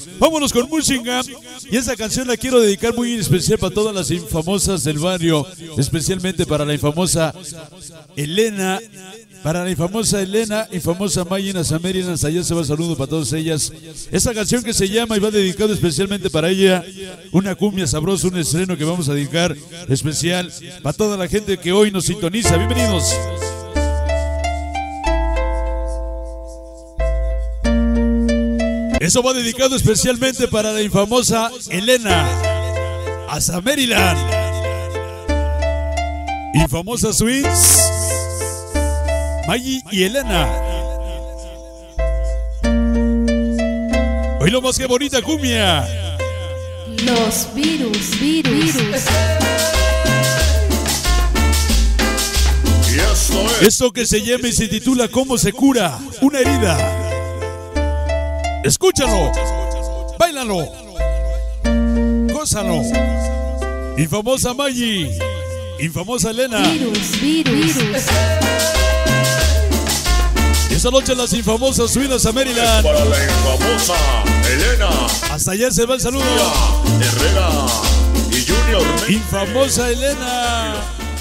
Vámonos con música. Y esa canción la quiero dedicar muy especial para todas las infamosas del barrio, especialmente para la infamosa Elena. Para la infamosa Elena, infamosa Mayina Samérinas, allá se va el saludo para todas ellas. Esa canción que se llama y va dedicado especialmente para ella, una cumbia sabrosa, un estreno que vamos a dedicar especial para toda la gente que hoy nos sintoniza. Bienvenidos. Eso va dedicado especialmente para la infamosa Elena, hasta Maryland, infamosa Swings, Maggie y Elena. Hoy lo más que bonita cumbia. Los virus. Esto que se llama y se titula ¿Cómo se cura una herida? Escúchalo, báilalo, gózalo. Infamosa Maggie, infamosa Elena. Virus. Esta noche las infamosas Swings a Maryland. Para la infamosa Elena. Hasta allá se va el saludo. Herrera y Junior Méndez. Infamosa Elena.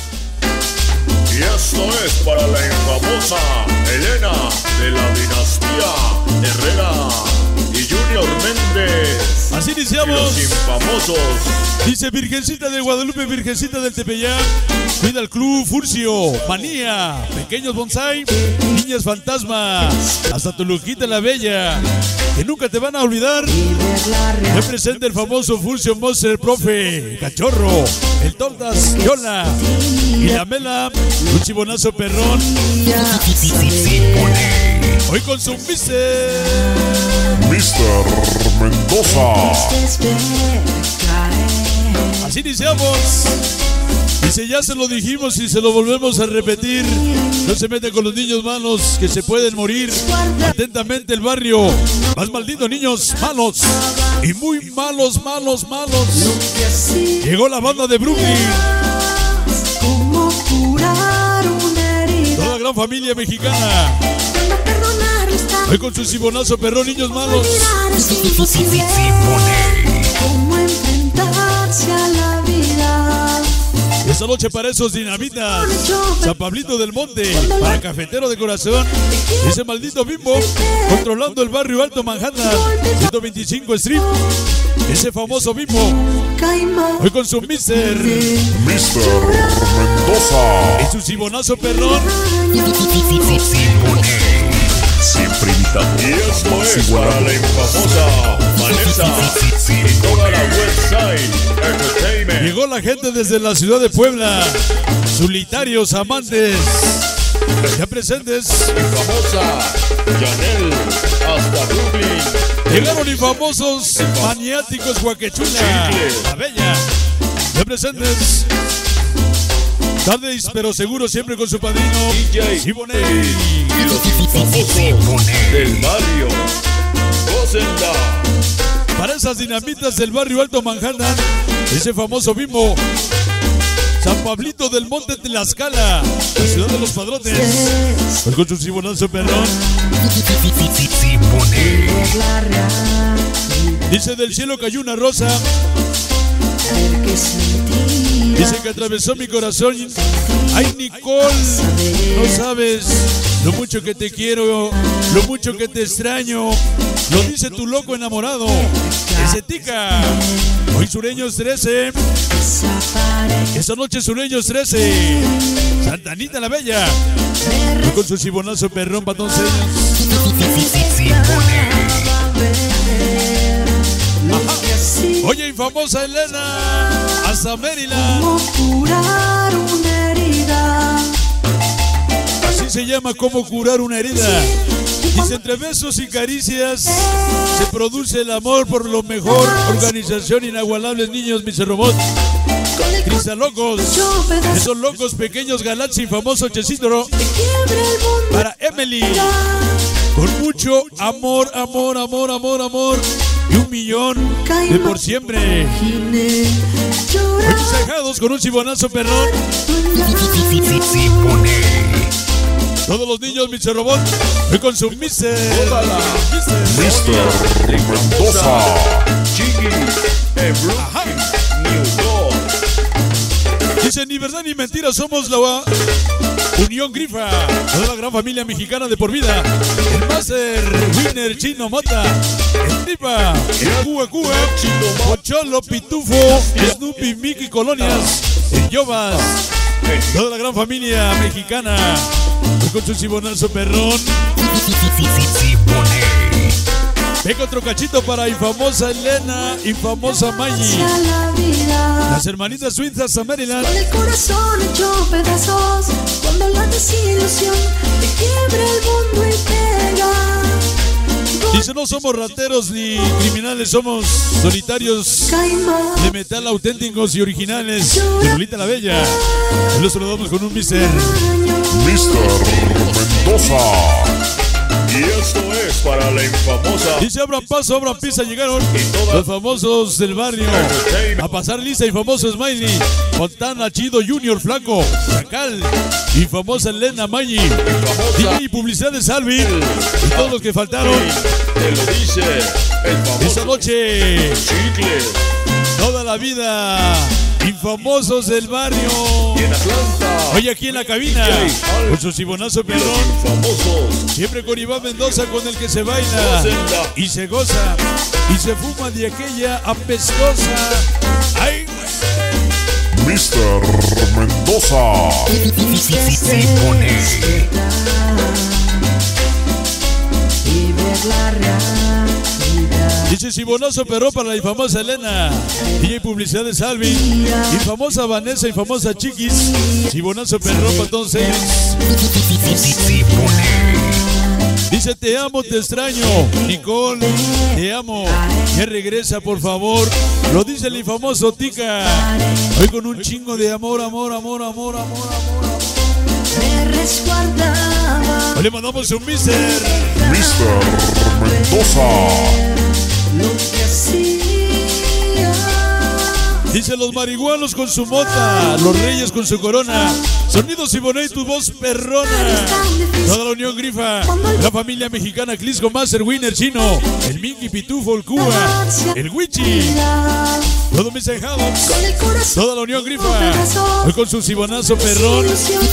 Y esto es para la infamosa Elena de la dinastía Herrera y Junior Méndez. Así Y iniciamos. los infamosos. Dice Virgencita de Guadalupe, Virgencita del Tepeyac, cuida el club Furcio, Manía, Pequeños Bonsai, Niñas Fantasma, hasta tu Lujita la Bella, que nunca te van a olvidar. Representa el famoso Furcio Monster, Profe, Cachorro, el Tortas, Yola y la Mela, un chibonazo perrón. Hoy con su Mister Mendoza. Así iniciamos. Dice, ya se lo dijimos y se lo volvemos a repetir. No se meten con los niños malos que se pueden morir. Atentamente el barrio. Más maldito, niños malos. Y muy malos. Llegó la banda de Brooklyn. Toda la gran familia mexicana. Hoy con su cibonazo perrón, niños malos. Esta noche para esos dinamitas, San Pablito del Monte, para Cafetero de Corazón, ese maldito Bimbo, controlando el barrio Alto Manhattan, 125 Street, ese famoso Bimbo, hoy con su Mister Mendoza. y su cibonazo perrón. Siempre invitado. Y esto es para la infamosa Vanessa y toda la Westside Entertainment. Llegó la gente desde la ciudad de Puebla, solitarios amantes, ya presentes. Infamosa Yanel hasta Brooklyn. Llegaron infamosos maniáticos Guaquechula, la Bella, ya presentes. Tarde pero seguro, siempre con su padrino Siboney. Y los infamosos del barrio. Gócenla. Para esas dinamitas del barrio Alto Manhattan, ese famoso Bimbo, San Pablito del Monte Tlaxcala, la ciudad de los padrotes, pues con su cibonazo perrón. Dice, del cielo cayó una rosa, dice que atravesó mi corazón. Ay, Nicole, no sabes lo mucho que te quiero, lo mucho que te extraño. Lo dice tu loco enamorado, ese Tica. Hoy Sureños 13, esta noche Sureños 13, Santa Anita la Bella, hoy con su cibonazo perrón para todos ellos. Ajá. Oye, infamosa Elena, hasta Maryland. Así se llama, cómo curar una herida. Dice, entre besos y caricias se produce el amor por lo mejor. Organización Inagualables Niños, Mr. Robot. Cristalocos, esos locos pequeños Galaxy, famoso Chesitro. Para Emily, con mucho amor, y 1,000,000 de por siempre. Muchos dejados con un cibonazo perrón. Todos los niños, Mr. Robot, hoy con su Mister Mendoza. verdad ni mentira, somos la Unión Grifa, toda la gran familia mexicana de por vida. El Master, Winner, Chino, Mota, el Grifa, el Cuba, Pocholo, Pitufo, Snoopy, Mickey, Colonias, el Yobas, toda la gran familia mexicana, con su cibonazo perrón. Venga otro cachito para infamosa Elena, infamosa Maggie, las hermanitas Swinzas a Maryland. Con el corazón hecho pedazos, cuando la desilusión te quiebra el mundo y pega. Dice, no somos rateros ni criminales, somos solitarios de metal auténticos y originales de Lolita la Bella. Y los saludamos con un Mr. Mendoza. Y esto es para la infamosa. Dice, abran paso, abran pista, llegaron los famosos del barrio a pasar lista. Infamoso Smiley, Fontana, Chido, Junior, Flaco, Chacal, infamosa Elena, Maggi, DJ y publicidad de Salvi y todos los que faltaron. Te lo dice el famoso Esta noche, Chicle. toda la vida, infamosos del barrio. Y en Atlanta, Hoy aquí en la cabina, con su cibonazo perrón, famosos. siempre con Iván Mendoza, con el que se baila y se goza y se fuma de aquella apestosa. ¡Ay! Mr. Mendoza. Y ver la realidad. Dice cibonazo perrón para la infamosa Elena, DJ publicidad de Salvi, infamosa Vanessa, infamosa Chiquis, cibonazo perrón para todos ellos. Dice, te amo, te extraño, Nicole, te amo, ya regresa por favor. Lo dice el infamoso Tica, hoy con un chingo de amor, amor, amor, amor, amor, amor, amor. Me resguardaba. Hoy le mandamos un Mr. Mendoza. Lo que hacía. Dice, los marihuanos con su mota, los reyes con su corona, sonido Siboney, tu voz perrona. Toda la Unión Grifa, la familia mexicana, Clisco, Master, Winner, Chino, el Mickey, Pitufo, el Cuba, el Wichi, todos mis ahijados, Con el corazón toda la Unión Grifa, hoy con su cibonazo perrón.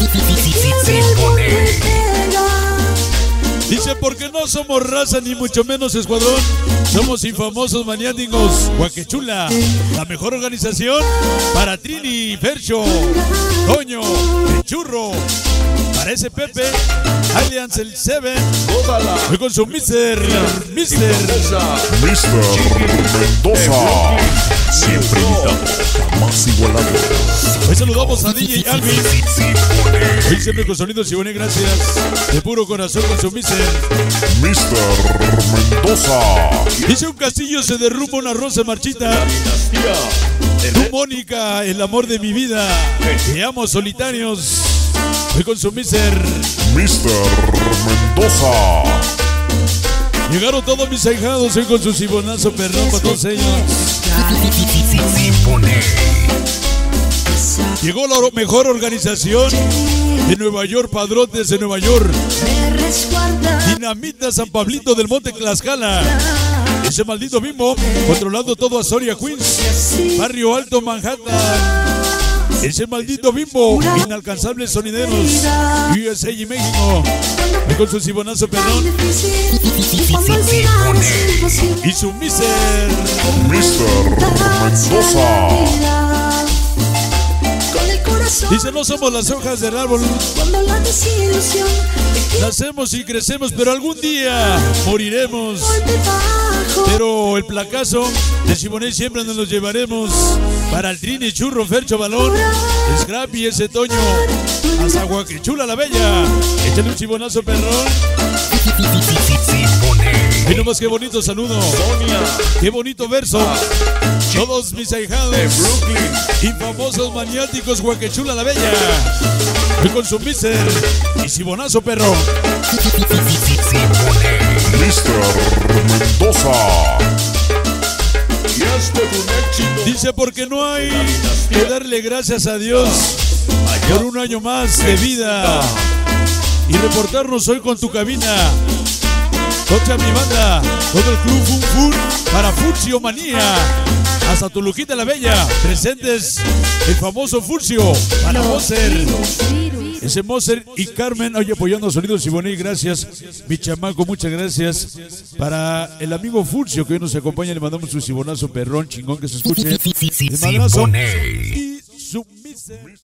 Dice, porque no somos raza ni mucho menos escuadrón, somos infamosos maniáticos. Guaquechula, la mejor organización para Trini, Fercho, Toño, el Churro, para ese Pepe, Alliance, el Seven, hoy con su Mr. Mendoza. Siempre invitado, jamás igualado. Hoy saludamos a DJ Alvin, hoy siempre con sonido Siboney, gracias, de puro corazón con su Mr. Mendoza. Dice, un castillo se derrumba, una rosa marchita. Tú, Mónica, el amor de mi vida. Te amo, solitarios. Hoy con su Mr. Mendoza. Llegaron todos mis ahijados hoy con su cibonazo perrón para todos ellos. Llegó la mejor organización de Nueva York, padrotes de Nueva York. Me resguarda. Dinamita San Pablito del Monte Tlaxcala. Ese maldito Bimbo, controlando todo Astoria, Queens. Barrio Alto, Manhattan. Ese maldito Bimbo, inalcanzables sonideros, USA y México. Y con su cibonazo perrón. Y su Mr. Mendoza. Dice, no somos las hojas del árbol, Cuando la desilusión te nacemos y crecemos, pero algún día moriremos. debajo. Pero el placazo de Siboney siempre nos lo llevaremos para el Trini, Churro, Fercho, Balón, Scrappy, ese Toño, hasta Guaquechula la Bella. Échale un chibonazo perrón. Y nomás qué bonito saludo, qué bonito verso. Todos mis ahijados, infamosos maniáticos, Guaquechula la Bella. Hoy con su Mr. y cibonazo perro. Mendoza. Dice, porque no hay que darle gracias a Dios por un año más de vida y reportarnos hoy con tu cabina. Tocha mi banda, todo el club Fun Fun para Fuxio Manía. hasta Toluquita la Bella. Presentes el famoso Furcio para Moser. Ese Moser y Carmen, oye, apoyando a Sonidos Siboney, gracias. Mi chamaco, muchas gracias. Para el amigo Furcio que hoy nos acompaña, le mandamos su cibonazo perrón, chingón, que se escuche. El madrazo y su miser.